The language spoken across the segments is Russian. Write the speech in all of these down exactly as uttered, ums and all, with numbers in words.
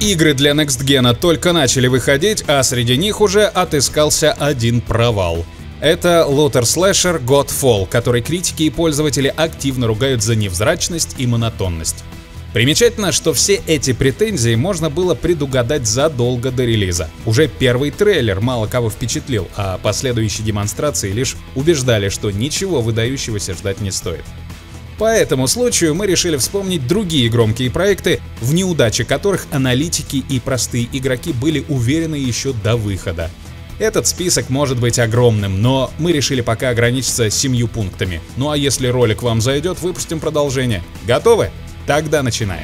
Игры для Next Gen только начали выходить, а среди них уже отыскался один провал. Это лутер-слэшер Godfall, который критики и пользователи активно ругают за невзрачность и монотонность. Примечательно, что все эти претензии можно было предугадать задолго до релиза. Уже первый трейлер мало кого впечатлил, а последующие демонстрации лишь убеждали, что ничего выдающегося ждать не стоит. По этому случаю мы решили вспомнить другие громкие проекты, в неудаче которых аналитики и простые игроки были уверены еще до выхода. Этот список может быть огромным, но мы решили пока ограничиться семью пунктами. Ну а если ролик вам зайдет, выпустим продолжение. Готовы? Тогда начинаем.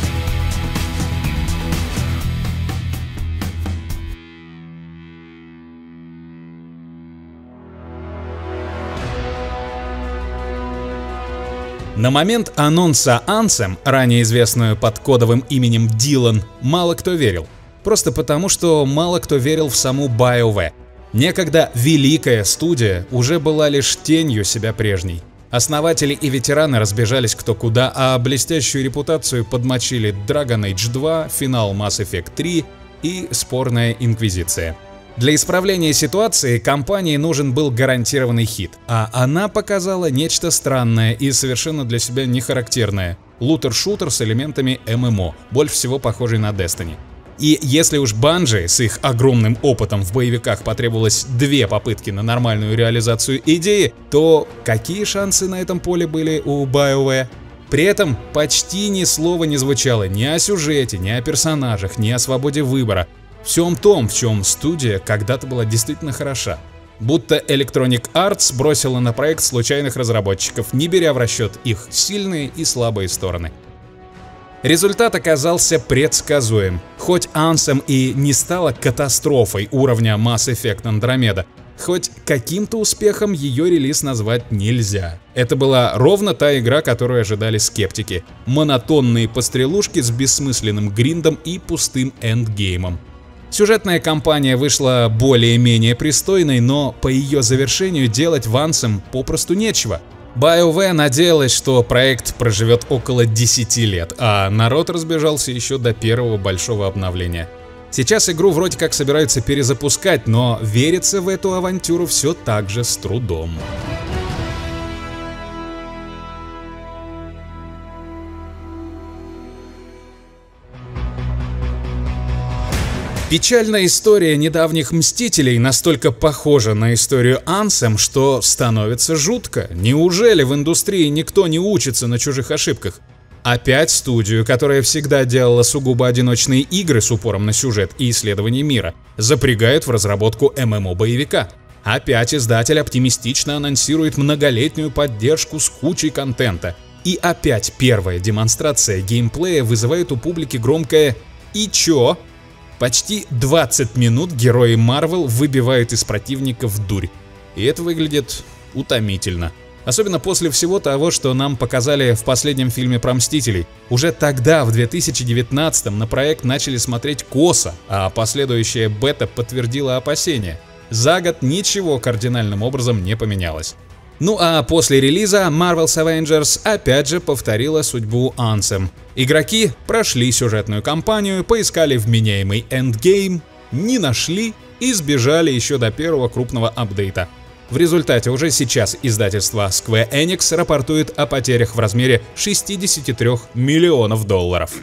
На момент анонса Anthem, ранее известную под кодовым именем Дилан, мало кто верил. Просто потому, что мало кто верил в саму BioWare. Некогда великая студия уже была лишь тенью себя прежней. Основатели и ветераны разбежались кто куда, а блестящую репутацию подмочили Dragon Age два, финал Mass Effect три и спорная Инквизиция. Для исправления ситуации компании нужен был гарантированный хит, а она показала нечто странное и совершенно для себя нехарактерное — лутер-шутер с элементами эм эм о, больше всего похожий на Destiny. И если уж Bungie с их огромным опытом в боевиках потребовалось две попытки на нормальную реализацию идеи, то какие шансы на этом поле были у BioWare? При этом почти ни слова не звучало ни о сюжете, ни о персонажах, ни о свободе выбора. Всем том, в чем студия когда-то была действительно хороша. Будто Electronic Arts бросила на проект случайных разработчиков, не беря в расчет их сильные и слабые стороны. Результат оказался предсказуем. Хоть Anthem и не стала катастрофой уровня Mass Effect Andromeda, хоть каким-то успехом ее релиз назвать нельзя. Это была ровно та игра, которую ожидали скептики. Монотонные пострелушки с бессмысленным гриндом и пустым эндгеймом. Сюжетная кампания вышла более-менее пристойной, но по ее завершению делать в Anthem попросту нечего. BioWare надеялась, что проект проживет около десяти лет, а народ разбежался еще до первого большого обновления. Сейчас игру вроде как собираются перезапускать, но верится в эту авантюру все так же с трудом. Печальная история недавних Мстителей настолько похожа на историю Anthem, что становится жутко. Неужели в индустрии никто не учится на чужих ошибках? Опять студию, которая всегда делала сугубо одиночные игры с упором на сюжет и исследование мира, запрягают в разработку эм эм о-боевика. Опять издатель оптимистично анонсирует многолетнюю поддержку с кучей контента. И опять первая демонстрация геймплея вызывает у публики громкое «И чё?». Почти двадцать минут герои Marvel выбивают из противников дурь. И это выглядит утомительно. Особенно после всего того, что нам показали в последнем фильме про Мстителей. Уже тогда, в две тысячи девятнадцатом, на проект начали смотреть косо, а последующая бета подтвердила опасения. За год ничего кардинальным образом не поменялось. Ну а после релиза Marvel's Avengers опять же повторила судьбу Anthem. Игроки прошли сюжетную кампанию, поискали вменяемый эндгейм, не нашли и сбежали еще до первого крупного апдейта. В результате уже сейчас издательство Square Enix рапортует о потерях в размере шестидесяти трёх миллионов долларов.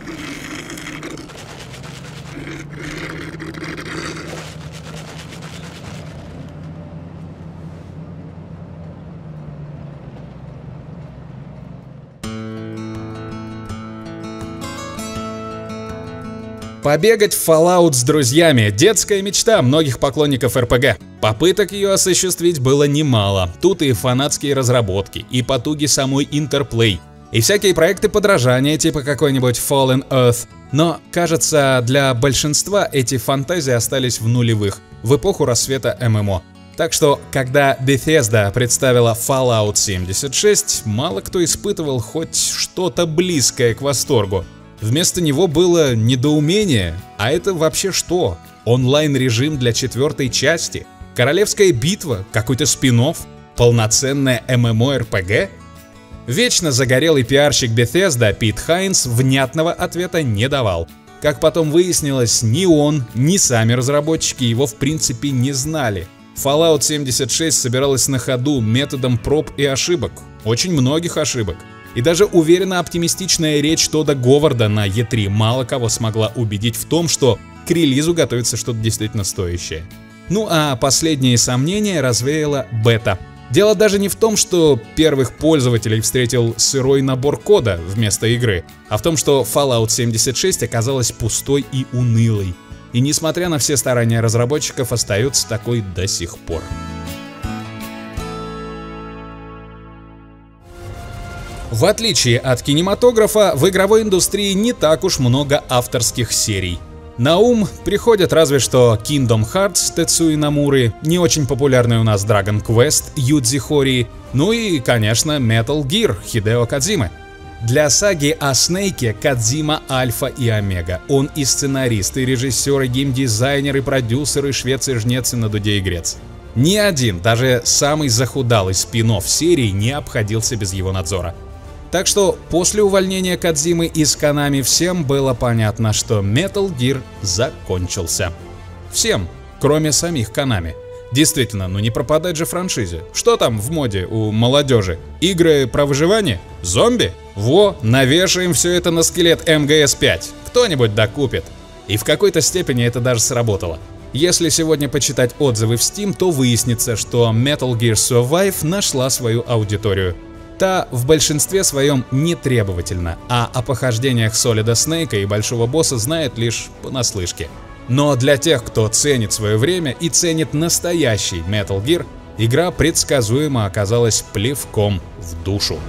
Побегать в Fallout с друзьями – детская мечта многих поклонников эр пи джи. Попыток ее осуществить было немало. Тут и фанатские разработки, и потуги самой Interplay, и всякие проекты подражания типа какой-нибудь Fallen Earth. Но, кажется, для большинства эти фантазии остались в нулевых, в эпоху рассвета эм эм о. Так что, когда Bethesda представила Fallout семьдесят шесть, мало кто испытывал хоть что-то близкое к восторгу. Вместо него было недоумение. А это вообще что? Онлайн-режим для четвертой части? Королевская битва? Какой-то спин-офф? Полноценная эм эм о эр пи джи? Вечно загорелый пиарщик Bethesda Пит Хайнс внятного ответа не давал. Как потом выяснилось, ни он, ни сами разработчики его в принципе не знали. Fallout семьдесят шесть собиралась на ходу методом проб и ошибок, очень многих ошибок. И даже уверенно оптимистичная речь Тодда Говарда на и три мало кого смогла убедить в том, что к релизу готовится что-то действительно стоящее. Ну а последние сомнения развеяла бета. Дело даже не в том, что первых пользователей встретил сырой набор кода вместо игры, а в том, что Fallout семьдесят шесть оказалась пустой и унылой. И несмотря на все старания разработчиков, остается такой до сих пор. В отличие от кинематографа, в игровой индустрии не так уж много авторских серий. На ум приходят разве что Kingdom Hearts Тецуи Намуры, не очень популярный у нас Dragon Quest Юдзи Хории, ну и, конечно, Metal Gear Хидео Кодзимы. Для саги о Снейке Кодзима альфа и омега. Он и сценарист, и режиссер, и геймдизайнер, и продюсер, и швец, и жнец, и на дуде и грец. Ни один, даже самый захудалый спин-офф серии не обходился без его надзора. Так что после увольнения Кодзимы из Konami всем было понятно, что Metal Gear закончился. Всем, кроме самих Konami. Действительно, ну не пропадать же франшизе. Что там в моде у молодежи? Игры про выживание? Зомби? Во, навешаем все это на скелет эм гэ эс пять. Кто-нибудь докупит. И в какой-то степени это даже сработало. Если сегодня почитать отзывы в Steam, то выяснится, что Metal Gear Survive нашла свою аудиторию. Та в большинстве своем не требовательна, а о похождениях Солида Снейка и Большого Босса знает лишь понаслышке. Но для тех, кто ценит свое время и ценит настоящий Metal Gear, игра предсказуемо оказалась плевком в душу.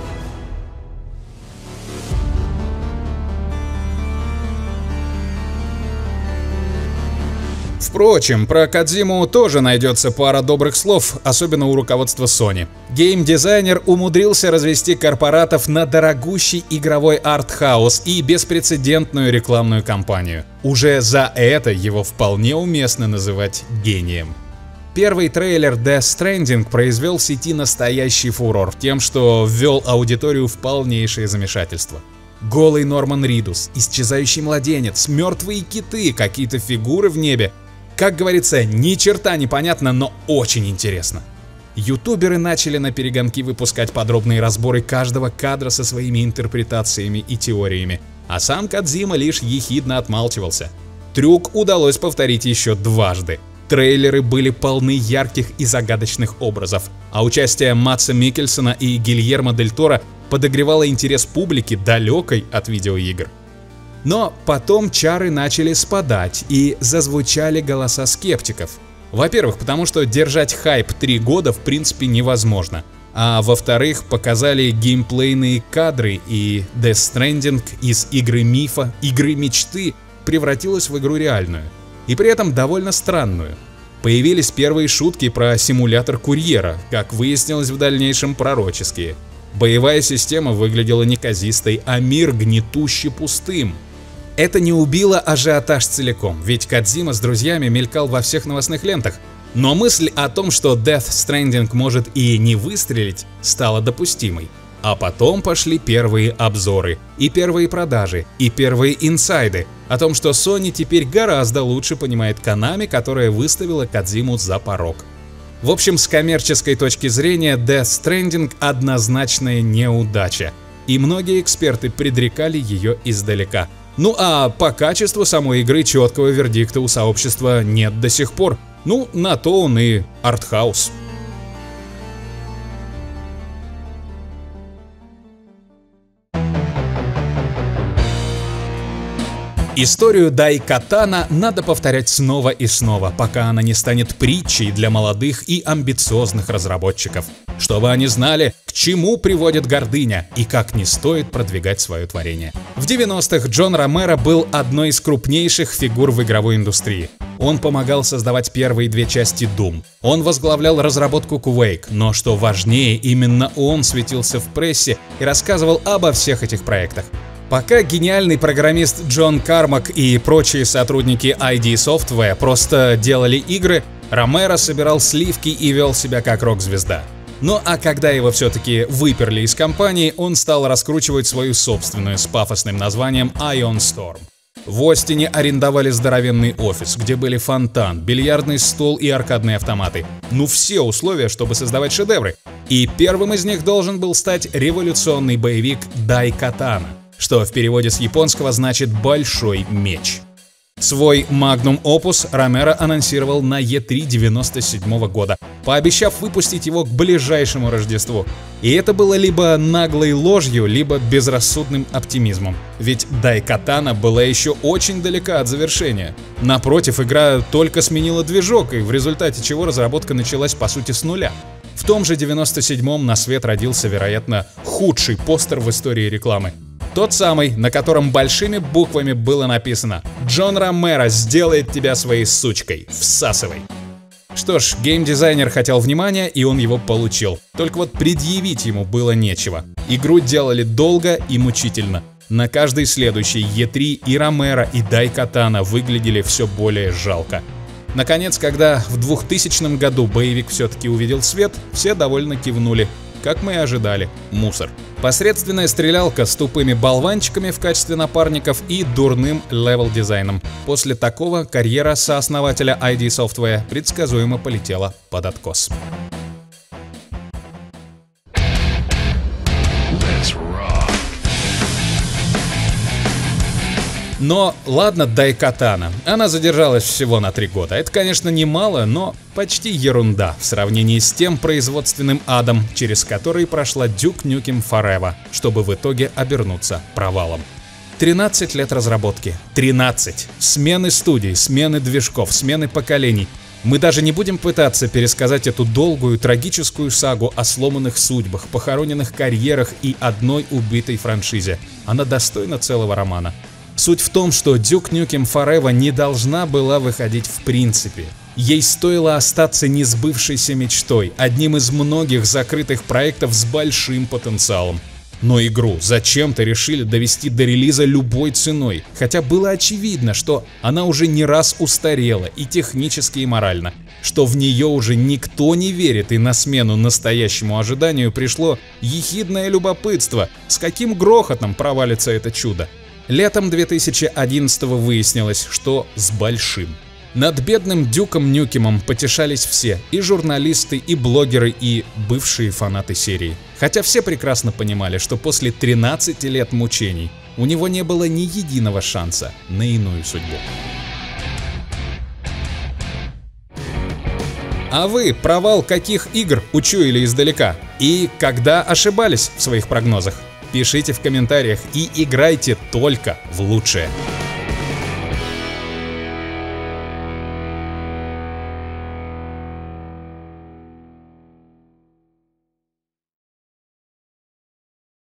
Впрочем, про Кодзиму тоже найдется пара добрых слов, особенно у руководства Sony. Геймдизайнер умудрился развести корпоратов на дорогущий игровой артхаус и беспрецедентную рекламную кампанию. Уже за это его вполне уместно называть гением. Первый трейлер Death Stranding произвел в сети настоящий фурор тем, что ввел аудиторию в полнейшее замешательство. Голый Норман Ридус, исчезающий младенец, мертвые киты, какие-то фигуры в небе. Как говорится, ни черта не понятно, но очень интересно. Ютуберы начали на перегонки выпускать подробные разборы каждого кадра со своими интерпретациями и теориями, а сам Кодзима лишь ехидно отмалчивался. Трюк удалось повторить еще дважды. Трейлеры были полны ярких и загадочных образов, а участие Мадса Миккельсона и Гильермо Дель Торо подогревало интерес публики, далекой от видеоигр. Но потом чары начали спадать, и зазвучали голоса скептиков. Во-первых, потому что держать хайп три года в принципе невозможно. А во-вторых, показали геймплейные кадры, и Death Stranding из игры мифа, игры мечты превратилась в игру реальную. И при этом довольно странную. Появились первые шутки про симулятор курьера, как выяснилось в дальнейшем пророческие. Боевая система выглядела неказистой, а мир гнетуще пустым. Это не убило ажиотаж целиком, ведь Кодзима с друзьями мелькал во всех новостных лентах. Но мысль о том, что Death Stranding может и не выстрелить, стала допустимой. А потом пошли первые обзоры, и первые продажи, и первые инсайды о том, что Sony теперь гораздо лучше понимает Konami, которая выставила Кодзиму за порог. В общем, с коммерческой точки зрения Death Stranding однозначная неудача, и многие эксперты предрекали ее издалека. Ну а по качеству самой игры четкого вердикта у сообщества нет до сих пор. Ну, на то он и артхаус. Историю Дайкатана надо повторять снова и снова, пока она не станет притчей для молодых и амбициозных разработчиков, чтобы они знали, к чему приводит гордыня и как не стоит продвигать свое творение. В девяностых Джон Ромеро был одной из крупнейших фигур в игровой индустрии. Он помогал создавать первые две части Doom. Он возглавлял разработку Quake, но что важнее, именно он светился в прессе и рассказывал обо всех этих проектах. Пока гениальный программист Джон Кармак и прочие сотрудники ай ди Software просто делали игры, Ромеро собирал сливки и вел себя как рок-звезда. Ну а когда его все-таки выперли из компании, он стал раскручивать свою собственную с пафосным названием Ion Storm. В Остине арендовали здоровенный офис, где были фонтан, бильярдный стол и аркадные автоматы. Ну все условия, чтобы создавать шедевры. И первым из них должен был стать революционный боевик Дайкатана, что в переводе с японского значит «большой меч». Свой Magnum Opus Ромеро анонсировал на и три девяносто седьмого года, пообещав выпустить его к ближайшему Рождеству. И это было либо наглой ложью, либо безрассудным оптимизмом. Ведь Дайкатана была еще очень далека от завершения. Напротив, игра только сменила движок, и в результате чего разработка началась по сути с нуля. В том же девяносто седьмом на свет родился, вероятно, худший постер в истории рекламы. Тот самый, на котором большими буквами было написано «Джон Ромеро сделает тебя своей сучкой, всасывай». Что ж, геймдизайнер хотел внимания, и он его получил. Только вот предъявить ему было нечего. Игру делали долго и мучительно. На каждый следующий и три и Ромеро, и Дайкатана выглядели все более жалко. Наконец, когда в двухтысячном году боевик все-таки увидел свет, все довольно кивнули. Как мы и ожидали, мусор. Посредственная стрелялка с тупыми болванчиками в качестве напарников и дурным левел-дизайном. После такого карьера сооснователя ай ди Software предсказуемо полетела под откос. Но ладно, Дайкатана, она задержалась всего на три года. Это, конечно, немало, но почти ерунда в сравнении с тем производственным адом, через который прошла Duke Nukem Forever, чтобы в итоге обернуться провалом. тринадцать лет разработки. тринадцать. Смены студий, смены движков, смены поколений. Мы даже не будем пытаться пересказать эту долгую трагическую сагу о сломанных судьбах, похороненных карьерах и одной убитой франшизе. Она достойна целого романа. Суть в том, что Duke Nukem Forever не должна была выходить в принципе. Ей стоило остаться несбывшейся мечтой, одним из многих закрытых проектов с большим потенциалом. Но игру зачем-то решили довести до релиза любой ценой, хотя было очевидно, что она уже не раз устарела и технически, и морально, что в нее уже никто не верит, и на смену настоящему ожиданию пришло ехидное любопытство, с каким грохотом провалится это чудо. Летом две тысячи одиннадцатого выяснилось, что с большим. Над бедным Дюком Нюкемом потешались все, и журналисты, и блогеры, и бывшие фанаты серии. Хотя все прекрасно понимали, что после тринадцати лет мучений у него не было ни единого шанса на иную судьбу. А вы провал каких игр учуяли издалека? И когда ошибались в своих прогнозах? Пишите в комментариях и играйте только в лучшее.